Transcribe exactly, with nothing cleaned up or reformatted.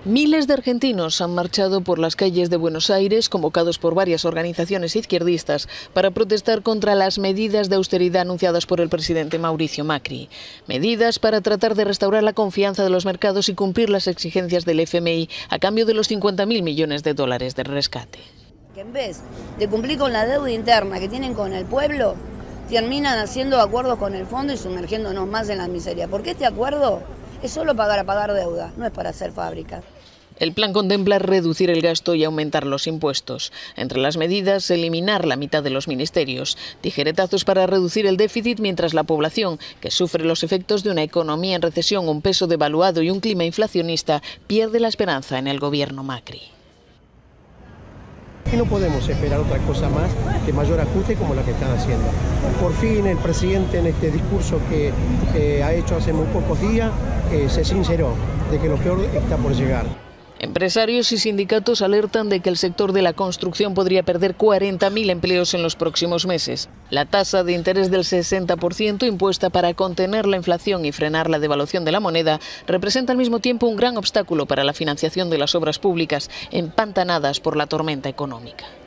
Miles de argentinos han marchado por las calles de Buenos Aires, convocados por varias organizaciones izquierdistas, para protestar contra las medidas de austeridad anunciadas por el presidente Mauricio Macri. Medidas para tratar de restaurar la confianza de los mercados y cumplir las exigencias del F M I a cambio de los cincuenta mil millones de dólares de rescate. Que en vez de cumplir con la deuda interna que tienen con el pueblo, terminan haciendo acuerdos con el fondo y sumergiéndonos más en la miseria. Porque este acuerdo es solo pagar a pagar deuda, no es para hacer fábricas. El plan contempla reducir el gasto y aumentar los impuestos. Entre las medidas, eliminar la mitad de los ministerios, tijeretazos para reducir el déficit mientras la población, que sufre los efectos de una economía en recesión, un peso devaluado y un clima inflacionista, pierde la esperanza en el gobierno Macri. Y no podemos esperar otra cosa más que mayor ajuste como la que están haciendo. Por fin el presidente en este discurso que eh, ha hecho hace muy pocos días eh, se sinceró de que lo peor está por llegar. Empresarios y sindicatos alertan de que el sector de la construcción podría perder cuarenta mil empleos en los próximos meses. La tasa de interés del sesenta por ciento impuesta para contener la inflación y frenar la devaluación de la moneda representa al mismo tiempo un gran obstáculo para la financiación de las obras públicas empantanadas por la tormenta económica.